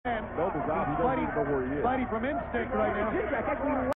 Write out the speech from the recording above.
Noble's out. He doesn't even know where he is. Fighting from instinct right now.